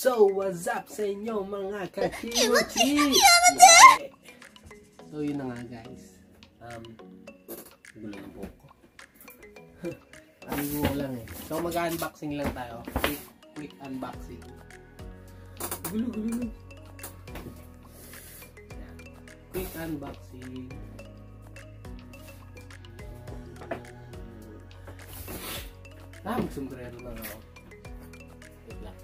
So, what's up sa inyo mga kakimochi? Yeah. So, yun na nga guys. Gulo na po ko. Aligo ko lang eh. So, mag-unboxing lang tayo. Quick unboxing. Gulo. Yeah. Quick unboxing. Magsumbrero lang ako. Wait lang.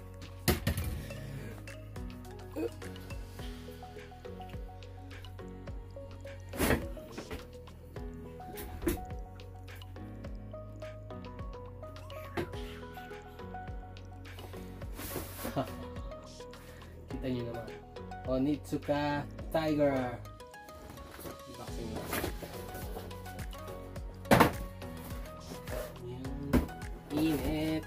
Kita nyo naman. Onitsuka Tiger. Unboxing lang. Init.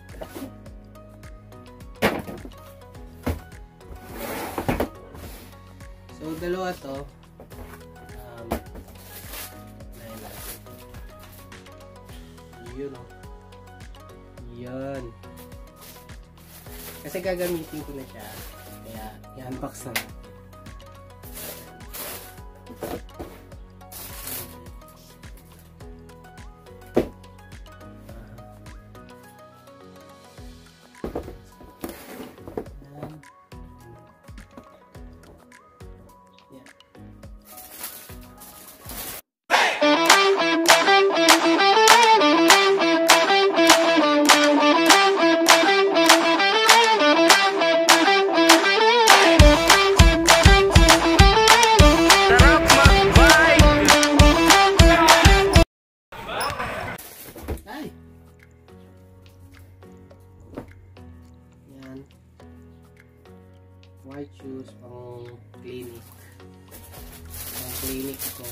So, dalawa to. Yun o. Yun. Kasi gagamitin ko na siya. Kaya, i-unbox na. White shoes pang clinic. Pang clinic ko.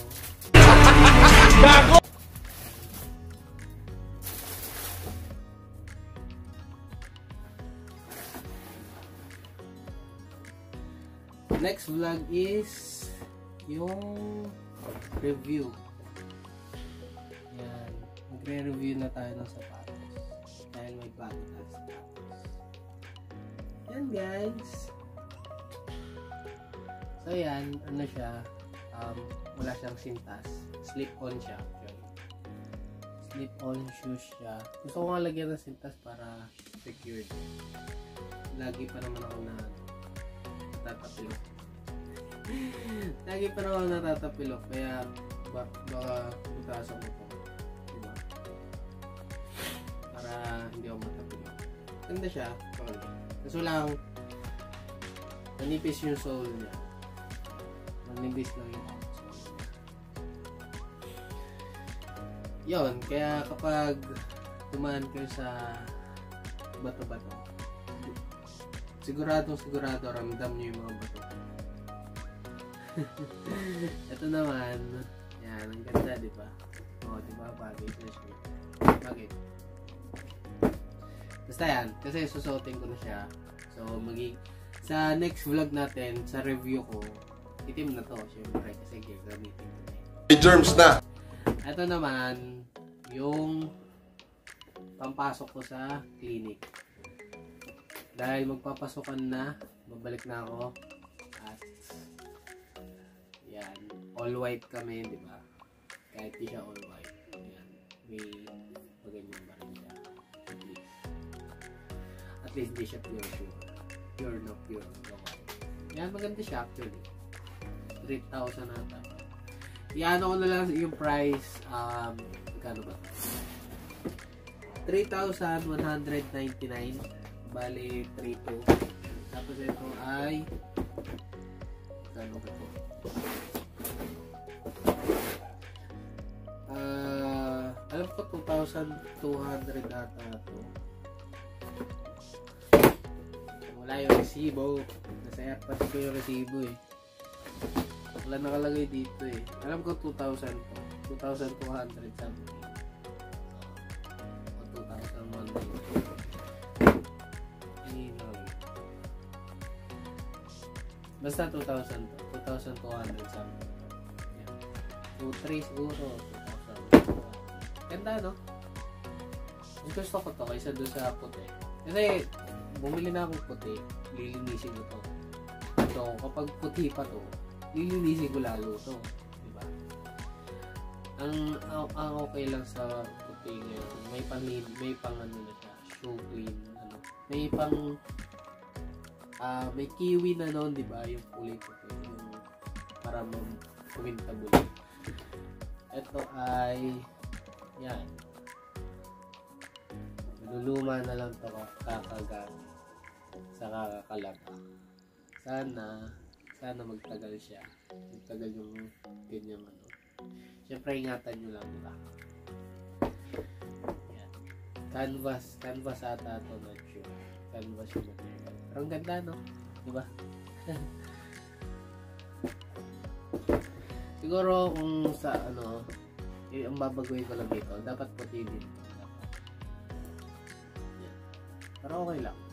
Next vlog is yung review. Yan. Magre-review na tayo ng sapatos. Dahil may bago tayo sapatos. Yan guys. So yan, ano siya, wala siyang sintas. Slip-on siya actually. Slip-on shoes siya. Gusto ko nga lagyan ng sintas para secured. Lagi pa naman ako na natatapilok. Lagi pa naman ako natatapilok. Kaya baka butasan ko po. Diba? Para hindi ako matapilok. Ganda siya. Kaso lang, manipis yung sole niya. Manipis lang yung outsole. Yun, kaya kapag dumaan kayo sa bato-bato, siguradong ramdam nyo yung mga bato. Ito naman, yan, ang ganda, diba? O, diba? Bagay na siya. Bakit? Basta yan, kasi susuotin ko na siya. So, sa next vlog natin, sa review ko, itim na to, syempre, kasi gagamitin ko na. Germs na! Ito naman, yung pampasok ko sa clinic. Dahil magpapasokan na, babalik na ako. At, yan, all white kami, di ba? Kahit di siya all white. Yan, may maganyan ba rin siya. At least di siya pure. Pure na white. Yan, maganda siya actually. 3,000 nata. Iano ko na lang yung price, magkano ba? 3,199. Bali, 3,200. Tapos ito ay magkano ba ito? Alam ko 2,200 ata ito. Wala yung resibo. Nasa airpods ko yung resibo eh. Wala nakalagay dito eh. Alam ko 2,000 to. 2,200 something. O 2,100. Basta 2,000 to. 2,200 something. 2,300 siguro. 2,000. Ganda no? Gusto ko to kaysa doon sa puti. Kasi bumili na akong puti, lilinisin ko to. So, kapag puti pa to, lilinisin ko lalo to. Diba? Ang okay lang sa puti ngayon, may pang ano na siya, show clean, ano. May pang, may kiwi na noon, diba? Yung kulay puti, yung para mag-printable. Ito ay, yan. Luluma na lang to kakagamit sa kakakalaga. Sana magtagal siya. Magtagal yung ganyang ano. Siyempre ingatan nyo lang, diba? Yan. Canvas ata to, not sure. Canvas yung material. Pero ang ganda, no? Diba? Siguro kung sa ano, ang babaguhin ko lang dito, dapat puti din. Pero okay lang.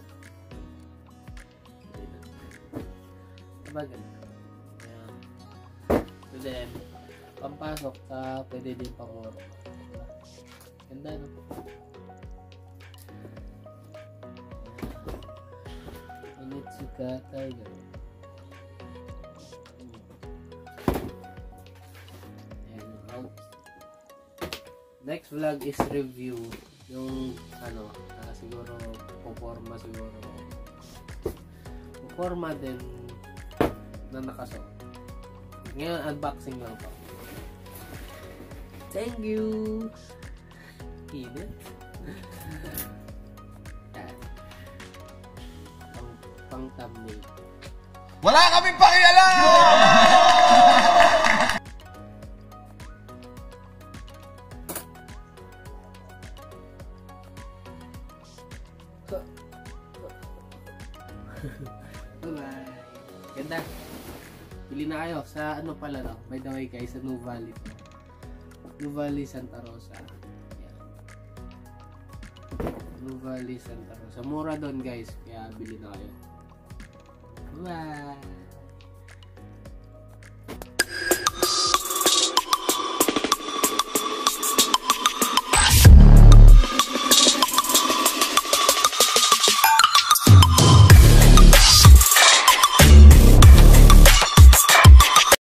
Diba ganun? Ayan. So then, pampasok ka, pwede din pang-work. Diba? Ganda, no? Onitsuka Tiger. Ayan yung out. Next vlog is review. Yung ano, siguro puporma din na nakasuot. Ngayon unboxing lang to. Thank you. Init. Pang thumbnail. Wala kaming pakialam. Bye-bye. Ganda. Bili na kayo sa ano pala, no? By the way guys, sa New Valley to. New Valley, Santa Rosa. Yan. New Valley, Santa Rosa. Mura doon guys, kaya bili na kayo. Bye!